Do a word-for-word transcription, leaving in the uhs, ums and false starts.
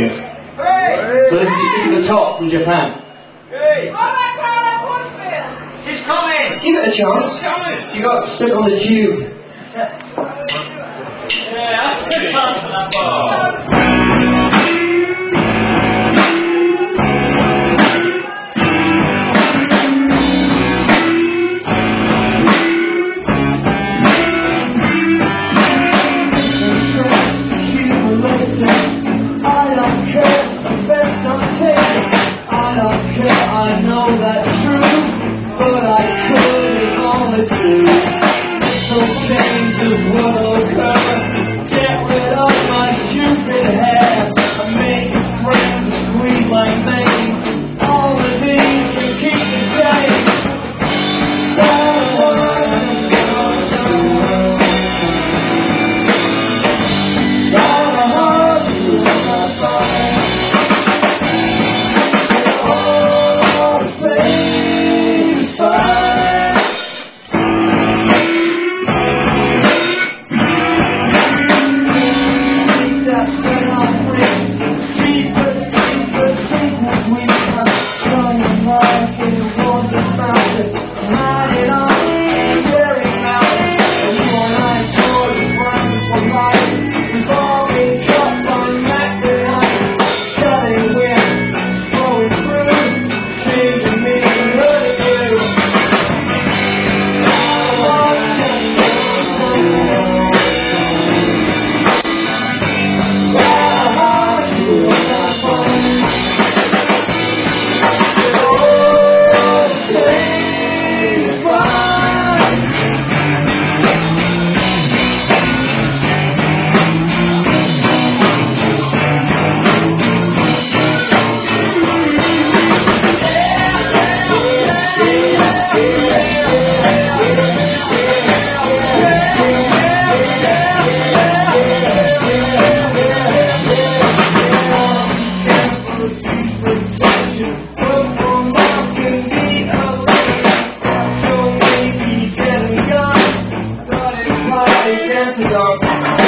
So this is, this is the top from Japan. Hey! She's coming! Give it a chance. She's coming! She got stuck on the tube. Yeah, that's good fun for that ball. I know that's true, but I couldn't only do some changes will occur. Get rid of my stupid hair and make friends squeeze like me. All the things you keep the same. That's what I'm gonna do. Gotta hug you in my phone. Chances are